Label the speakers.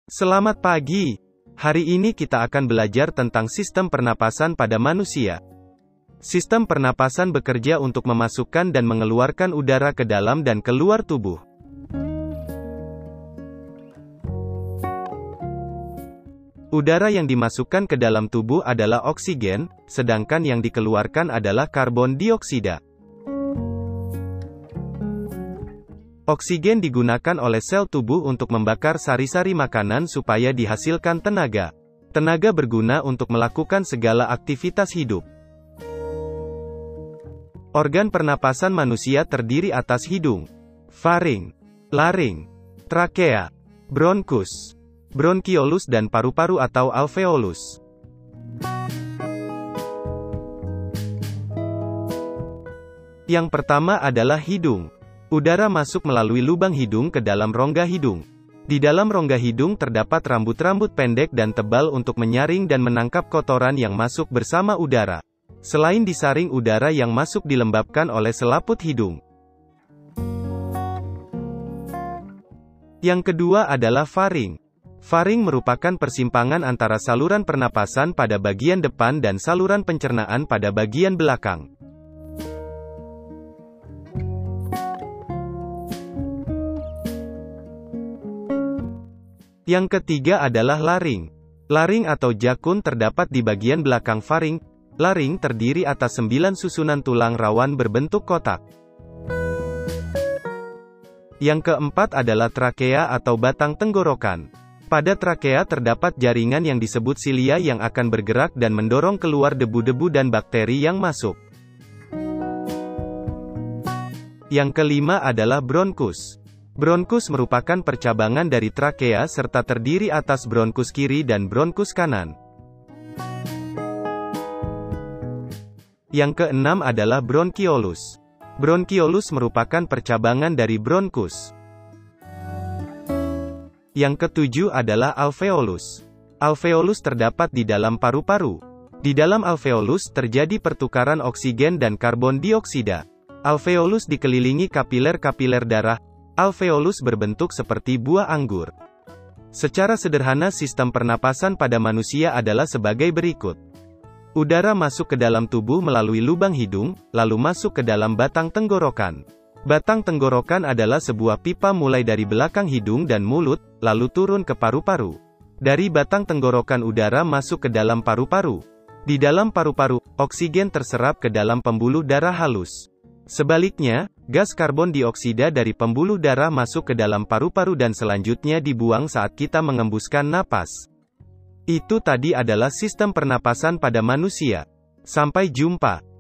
Speaker 1: Selamat pagi. Hari ini kita akan belajar tentang sistem pernapasan pada manusia. Sistem pernapasan bekerja untuk memasukkan dan mengeluarkan udara ke dalam dan keluar tubuh. Udara yang dimasukkan ke dalam tubuh adalah oksigen, sedangkan yang dikeluarkan adalah karbon dioksida. Oksigen digunakan oleh sel tubuh untuk membakar sari-sari makanan supaya dihasilkan tenaga. Tenaga berguna untuk melakukan segala aktivitas hidup. Organ pernapasan manusia terdiri atas hidung, faring, laring, trakea, bronkus, bronkiolus dan paru-paru atau alveolus. Yang pertama adalah hidung. Udara masuk melalui lubang hidung ke dalam rongga hidung. Di dalam rongga hidung terdapat rambut-rambut pendek dan tebal untuk menyaring dan menangkap kotoran yang masuk bersama udara. Selain disaring, udara yang masuk dilembabkan oleh selaput hidung. Yang kedua adalah faring. Faring merupakan persimpangan antara saluran pernapasan pada bagian depan dan saluran pencernaan pada bagian belakang. Yang ketiga adalah laring. Laring atau jakun terdapat di bagian belakang faring. Laring terdiri atas 9 susunan tulang rawan berbentuk kotak. Yang keempat adalah trakea atau batang tenggorokan. Pada trakea terdapat jaringan yang disebut silia yang akan bergerak dan mendorong keluar debu-debu dan bakteri yang masuk. Yang kelima adalah bronkus. Bronkus merupakan percabangan dari trakea serta terdiri atas bronkus kiri dan bronkus kanan. Yang keenam adalah bronkiolus. Bronkiolus merupakan percabangan dari bronkus. Yang ketujuh adalah alveolus. Alveolus terdapat di dalam paru-paru. Di dalam alveolus terjadi pertukaran oksigen dan karbon dioksida. Alveolus dikelilingi kapiler-kapiler darah. Alveolus berbentuk seperti buah anggur. Secara sederhana sistem pernapasan pada manusia adalah sebagai berikut. Udara masuk ke dalam tubuh melalui lubang hidung, lalu masuk ke dalam batang tenggorokan. Batang tenggorokan adalah sebuah pipa mulai dari belakang hidung dan mulut, lalu turun ke paru-paru. Dari batang tenggorokan udara masuk ke dalam paru-paru. Di dalam paru-paru, oksigen terserap ke dalam pembuluh darah halus. Sebaliknya, gas karbon dioksida dari pembuluh darah masuk ke dalam paru-paru dan selanjutnya dibuang saat kita mengembuskan napas. Itu tadi adalah sistem pernapasan pada manusia. Sampai jumpa.